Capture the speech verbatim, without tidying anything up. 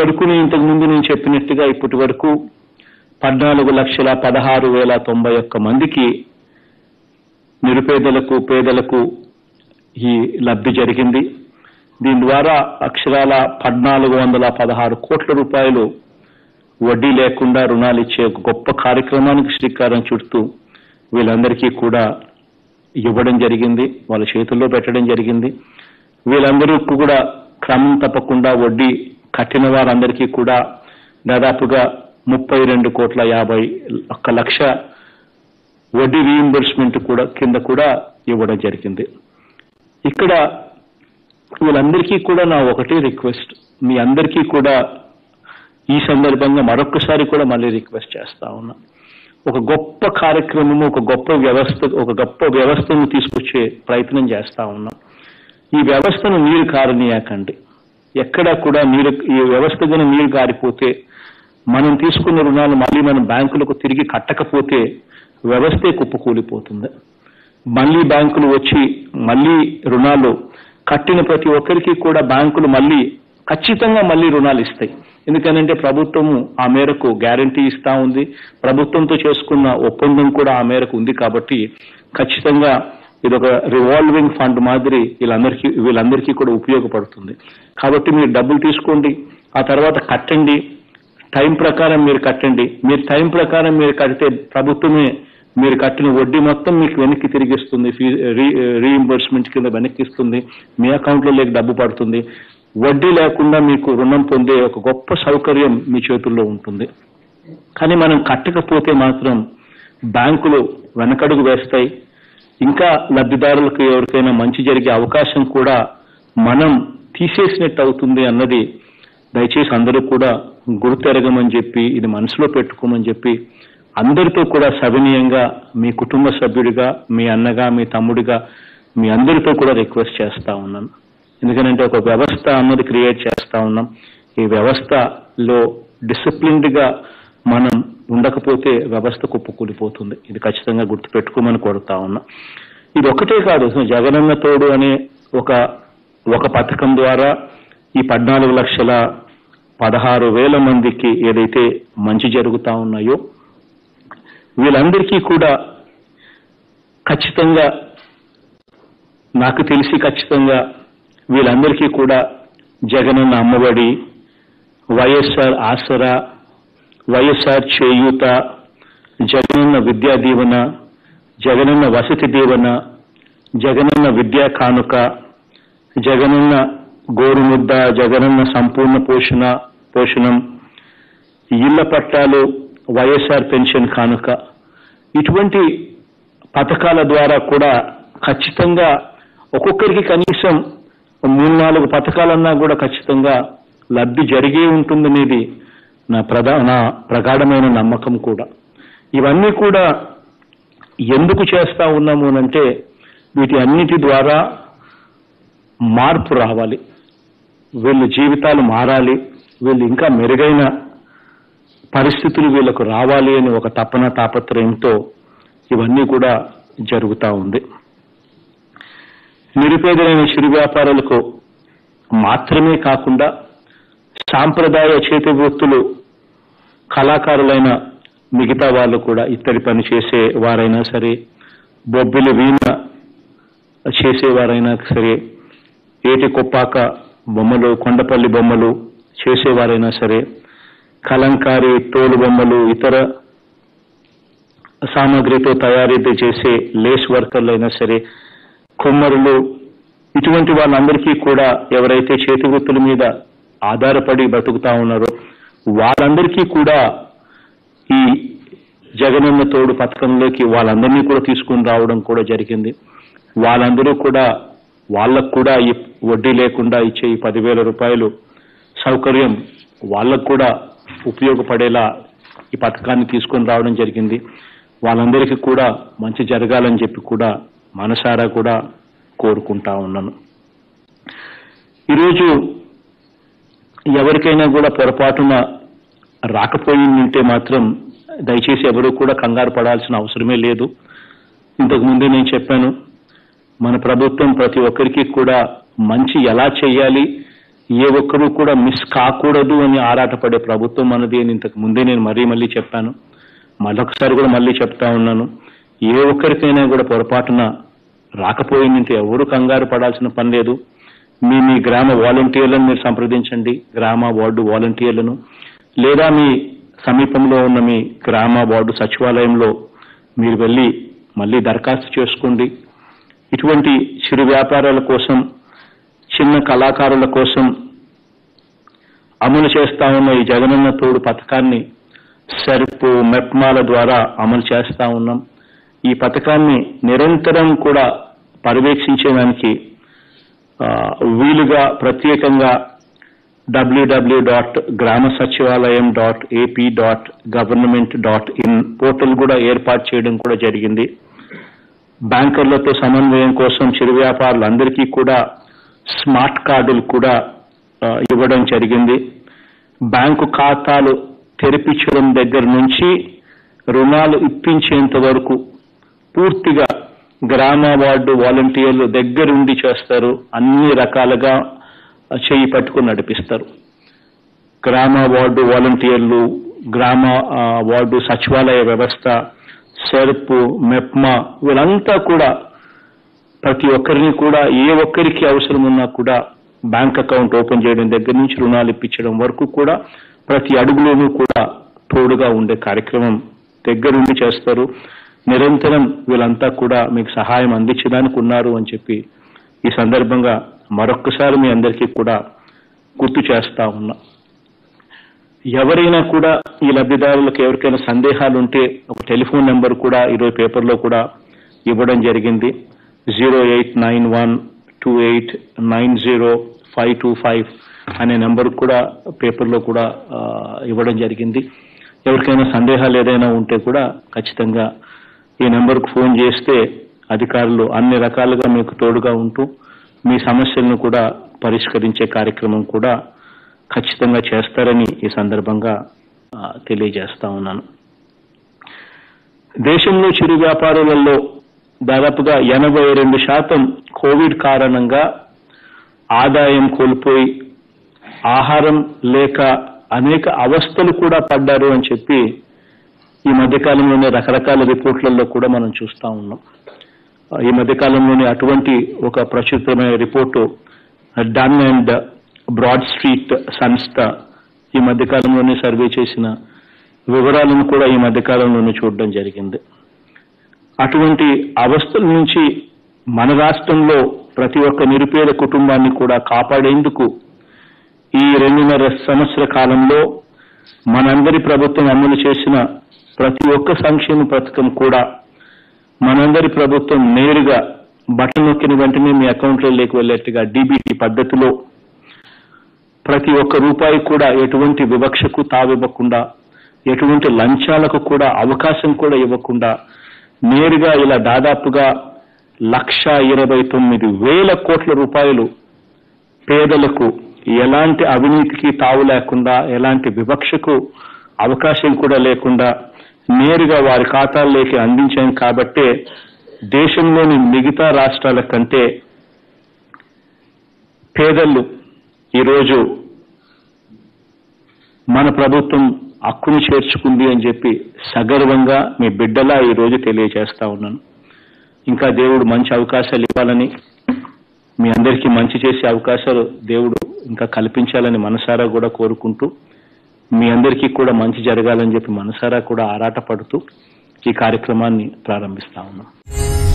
వరకు ఇంతకు ముందు నేను చెప్పినట్టుగా ఇప్పటి వరకు పద్నాలుగు లక్షల పదహారు వేల తొంభై ఒక్క మందికి నిరుపేదలకు పేదలకు ఈ లబ్ధి జరిగింది. దీని ద్వారా అక్షరాల పద్నాలుగు వందల పదహారు కోట్ల రూపాయలు వడ్డీ లేకుండా రుణాలు ఇచ్చే గొప్ప కార్యక్రమానికి శ్రీకారం చుడుతూ వీళ్ళందరికీ కూడా ఇవ్వడం జరిగింది, వాళ్ళ చేతుల్లో పెట్టడం జరిగింది. వీళ్ళందరూ కూడా క్రమం తప్పకుండా వడ్డీ కట్టిన వారందరికీ కూడా దాదాపుగా ముప్పై రెండు కోట్ల యాభై ఒక్క లక్ష వడ్డీ రీఇంబర్స్మెంట్ కూడా కింద కూడా ఇవ్వడం జరిగింది. ఇక్కడ వీళ్ళందరికీ కూడా నా ఒకటే రిక్వెస్ట్, మీ అందరికీ కూడా ఈ సందర్భంగా మరొకసారి కూడా మళ్ళీ రిక్వెస్ట్ చేస్తా ఉన్నా. ఒక గొప్ప కార్యక్రమము, ఒక గొప్ప వ్యవస్థ ఒక గొప్ప వ్యవస్థను తీసుకొచ్చే ప్రయత్నం చేస్తా ఉన్నాం. ఈ వ్యవస్థను నీరు కారనీయకండి. ఎక్కడా కూడా నీరు ఈ వ్యవస్థ కన్నా నీరు కారిపోతే, మనం తీసుకున్న రుణాలు మళ్ళీ మనం బ్యాంకులకు తిరిగి కట్టకపోతే వ్యవస్థే కుప్పకూలిపోతుంది. మళ్ళీ బ్యాంకులు వచ్చి మళ్ళీ రుణాలు కట్టిన ప్రతి ఒక్కరికి కూడా బ్యాంకులు మళ్ళీ ఖచ్చితంగా మళ్ళీ రుణాలు ఇస్తాయి. ఎందుకనంటే ప్రభుత్వము ఆ మేరకు గ్యారంటీ ఇస్తా ఉంది, ప్రభుత్వంతో చేసుకున్న ఒప్పందం కూడా ఆ మేరకు ఉంది. కాబట్టి ఖచ్చితంగా ఇదొక రివాల్వింగ్ ఫండ్ మాదిరి వీళ్ళందరికీ వీళ్ళందరికీ కూడా ఉపయోగపడుతుంది. కాబట్టి మీరు డబ్బులు తీసుకోండి, ఆ తర్వాత కట్టండి, టైం ప్రకారం మీరు కట్టండి. మీరు టైం ప్రకారం మీరు కడితే ప్రభుత్వమే మీరు కట్టిన వడ్డీ మొత్తం మీకు వెనక్కి తిరిగిస్తుంది, రీఇంబర్స్మెంట్ కింద వెనక్కి ఇస్తుంది, మీ అకౌంట్లో లేక డబ్బు పడుతుంది. వడ్డీ లేకుండా మీకు రుణం పొందే ఒక గొప్ప సౌకర్యం మీ చేతుల్లో ఉంటుంది. కానీ మనం కట్టకపోతే మాత్రం బ్యాంకులు వెనకడుగు వేస్తాయి. ఇంకా లబ్ధిదారులకు ఎవరికైనా మంచి జరిగే అవకాశం కూడా మనం తీసేసినట్టు అవుతుంది అన్నది దయచేసి అందరూ కూడా గుర్తెరగమని చెప్పి, ఇది మనసులో పెట్టుకోమని చెప్పి అందరితో కూడా సవినీయంగా మీ కుటుంబ సభ్యుడిగా, మీ అన్నగా, మీ తమ్ముడిగా మీ అందరితో కూడా రిక్వెస్ట్ చేస్తా ఉన్నాను. ఎందుకంటే ఒక వ్యవస్థ అన్నది క్రియేట్ చేస్తా ఉన్నాం. ఈ వ్యవస్థలో డిసిప్లిన్డ్ గా మనం ఉండకపోతే వ్యవస్థ కుప్పకూలిపోతుంది. ఇది ఖచ్చితంగా గుర్తుపెట్టుకోమని కోరుతా ఉన్నా. ఇది ఒకటే కాదు, జగనన్న తోడు అనే ఒక ఒక పథకం ద్వారా ఈ పద్నాలుగు లక్షల పదహారు వేల మందికి ఏదైతే మంచి జరుగుతా ఉన్నాయో వీళ్ళందరికీ కూడా ఖచ్చితంగా నాకు తెలిసి ఖచ్చితంగా వీళ్ళందరికీ కూడా జగనన్న అమ్మఒడి, వైఎస్ఆర్ ఆసరా, వైఎస్ఆర్ చేయూత, జగనన్న విద్యా దీవెన, జగనన్న వసతి దీవెన, జగనన్న విద్యా కానుక, జగనన్న గోరుముద్ద, జగనన్న సంపూర్ణ పోషణ పోషణం, ఇళ్ల పట్టాలు, వైఎస్ఆర్ పెన్షన్ కానుక, ఇటువంటి పథకాల ద్వారా కూడా ఖచ్చితంగా ఒక్కొక్కరికి కనీసం మూడు నాలుగు పథకాలన్నా కూడా ఖచ్చితంగా లబ్ధి జరిగే ఉంటుందనేది నా ప్రధాన ప్రగాఢమైన నమ్మకం కూడా. ఇవన్నీ కూడా ఎందుకు చేస్తా ఉన్నాము అంటే వీటి అన్నిటి ద్వారా మార్పు రావాలి, వీళ్ళ జీవితాలు మారాలి, వీళ్ళు ఇంకా మెరుగైన పరిస్థితులు వీళ్ళకు రావాలి అని ఒక తపన తాపత్రయంతో ఇవన్నీ కూడా జరుగుతూ ఉంది. నిరుపేదలైన చిరు వ్యాపారులకు మాత్రమే కాకుండా సాంప్రదాయ చేతి వృత్తులు కళాకారులైన మిగతా వాళ్ళు కూడా, ఇత్తడి పని చేసే వారైనా సరే, బొబ్బిలి వీణ చేసేవారైనా సరే, ఏటి కొప్పాక బొమ్మలు, కొండపల్లి బొమ్మలు చేసేవారైనా సరే, కలంకారీ తోలు బొమ్మలు, ఇతర సామాగ్రితో తయారీ చేసే లేస్ వర్కర్లు అయినా సరే, కొమ్మరులు, ఇటువంటి వాళ్ళందరికీ కూడా ఎవరైతే చేతి వృత్తుల మీద ఆధారపడి బతుకుతా ఉన్నారో వాళ్ళందరికీ కూడా ఈ జగనన్న తోడు పథకంలోకి వాళ్ళందరినీ కూడా తీసుకుని రావడం కూడా జరిగింది. వాళ్ళందరూ కూడా వాళ్ళకు కూడా ఈ వడ్డీ లేకుండా ఇచ్చే ఈ పదివేల రూపాయలు సౌకర్యం వాళ్ళకు కూడా ఉపయోగపడేలా ఈ పథకాన్ని తీసుకొని రావడం జరిగింది. వాళ్ళందరికీ కూడా మంచి జరగాలని చెప్పి కూడా మనసారా కూడా కోరుకుంటా ఉన్నాను. ఈరోజు ఎవరికైనా కూడా పొరపాటున రాకపోయిందంటే మాత్రం దయచేసి ఎవరూ కూడా కంగారు పడాల్సిన అవసరమే లేదు. ఇంతకు ముందే నేను చెప్పాను, మన ప్రభుత్వం ప్రతి ఒక్కరికి కూడా మంచి ఎలా చేయాలి, ఏ ఒక్కరూ కూడా మిస్ కాకూడదు అని ఆరాటపడే ప్రభుత్వం మనది అని ఇంతకు ముందే నేను మరీ మళ్ళీ చెప్పాను. మరొకసారి కూడా మళ్ళీ చెప్తా ఉన్నాను. ఏ ఒక్కరికైనా కూడా పొరపాటున రాకపోయిందంటే ఎవరు కంగారు పడాల్సిన పని లేదు. మీ మీ గ్రామ వాలంటీర్లను మీరు సంప్రదించండి, గ్రామ వార్డు వాలంటీర్లను, లేదా మీ సమీపంలో ఉన్న మీ గ్రామ వార్డు సచివాలయంలో మీరు వెళ్ళి మళ్ళీ దరఖాస్తు చేసుకోండి. ఇటువంటి చిరు వ్యాపారాల కోసం, చిన్న కళాకారుల కోసం అమలు చేస్తా ఉన్న ఈ జగనన్న తోడు పథకాన్ని సెర్ప్, మెప్మాల ద్వారా అమలు చేస్తా ఉన్నాం. ఈ పథకాన్ని నిరంతరం కూడా పర్యవేక్షించేదానికి వీలుగా ప్రత్యేకంగా W W dot Grama Sachivalayam dot AP dot government dot in portal కూడా ఏర్పాటు చేయడం కూడా జరిగింది. బ్యాంకర్లతో సమన్వయం కోసం చిరు వ్యాపారులందరికీ కూడా స్మార్ట్ కార్డులు కూడా ఇవ్వడం జరిగింది. బ్యాంకు ఖాతాలు తెరిపించడం దగ్గర నుంచి రుణాలు ఇప్పించేంత వరకు పూర్తిగా గ్రామ వార్డు వాలంటీర్లు దగ్గరుండి చేస్తారు. అన్ని రకాలుగా చేయి పట్టుకుని నడిపిస్తారు. గ్రామ వార్డు వాలంటీర్లు, గ్రామ వార్డు సచివాలయ వ్యవస్థ, సెర్ప్, మెప్మా వీళ్ళంతా కూడా ప్రతి ఒక్కరిని కూడా ఏ ఒక్కరికి అవసరం ఉన్నా కూడా బ్యాంక్ అకౌంట్ ఓపెన్ చేయడం దగ్గర నుంచి రుణాలు ఇప్పించడం వరకు కూడా ప్రతి అడుగులోనూ కూడా తోడుగా ఉండే కార్యక్రమం దగ్గరుండి చేస్తారు. నిరంతరం వీళ్ళంతా కూడా మీకు సహాయం అందించడానికి ఉన్నారు అని చెప్పి ఈ సందర్భంగా మరొక్కసారి మీ అందరికీ కూడా గుర్తు చేస్తా ఉన్నా. ఎవరైనా కూడా ఈ లబ్ధిదారులకు ఎవరికైనా సందేహాలు ఉంటే ఒక టెలిఫోన్ నెంబర్ కూడా ఈరోజు పేపర్లో కూడా ఇవ్వడం జరిగింది. Zero eight nine one two eight nine zero five two five అనే నెంబర్ కూడా పేపర్లో కూడా ఇవ్వడం జరిగింది. ఎవరికైనా సందేహాలు ఏదైనా ఉంటే కూడా ఖచ్చితంగా ఈ నెంబర్కు ఫోన్ చేస్తే అధికారులు అన్ని రకాలుగా మీకు తోడుగా ఉంటూ మీ సమస్యలను కూడా పరిష్కరించే కార్యక్రమం కూడా ఖచ్చితంగా చేస్తారని ఈ సందర్భంగా తెలియజేస్తా ఉన్నాను. దేశంలో చిరు వ్యాపారులలో దాదాపుగా ఎనభై రెండు శాతం కోవిడ్ కారణంగా ఆదాయం కోల్పోయి ఆహారం లేక అనేక అవస్థలు కూడా పడ్డారు అని చెప్పి ఈ మధ్యకాలంలోనే రకరకాల రిపోర్ట్లలో కూడా మనం చూస్తా ఉన్నాం. ఈ మధ్యకాలంలోనే అటువంటి ఒక ప్రచురితమైన report Dun and Bradstreet సంస్థ ఈ మధ్యకాలంలోనే సర్వే చేసిన వివరాలను కూడా ఈ మధ్యకాలంలోనే చూడడం జరిగింది. అటువంటి అవస్థల నుంచి మన రాష్ట్రంలో ప్రతి ఒక్క నిరుపేద కుటుంబాన్ని కూడా కాపాడేందుకు ఈ రెండున్నర సంవత్సర కాలంలో మనందరి ప్రభుత్వం అమలు చేసిన ప్రతి ఒక్క సంక్షేమ పథకం కూడా మనందరి ప్రభుత్వం నేరుగా బటన్ నొక్కిన వెంటనే మీ అకౌంట్లో లేక వెళ్ళేట్టుగా డీబీటీ పద్ధతిలో ప్రతి ఒక్క రూపాయి కూడా ఎటువంటి వివక్షకు తావివ్వకుండా, ఎటువంటి లంచాలకు కూడా అవకాశం కూడా ఇవ్వకుండా నేరుగా ఇలా దాదాపుగా లక్ష ఇరవై తొమ్మిది వేల కోట్ల రూపాయలు పేదలకు ఎలాంటి అవినీతికి తావు లేకుండా, ఎలాంటి వివక్షకు అవకాశం కూడా లేకుండా నేరుగా వారి ఖాతాల్లోకి అందించాం. కాబట్టే దేశంలోని మిగతా రాష్ట్రాల కంటే పేదలు ఈరోజు మన ప్రభుత్వం హక్కును చేర్చుకుంది అని చెప్పి సగర్వంగా మీ బిడ్డలా ఈరోజు తెలియజేస్తా ఉన్నాను. ఇంకా దేవుడు మంచి అవకాశాలు ఇవ్వాలని, మీ అందరికీ మంచి చేసే అవకాశాలు దేవుడు ఇంకా కల్పించాలని మనసారా కూడా కోరుకుంటూ, మీ అందరికీ కూడా మంచి జరగాలని చెప్పి మనసారా కూడా ఆరాటపడుతూ ఈ కార్యక్రమాన్ని ప్రారంభిస్తా ఉన్నాం.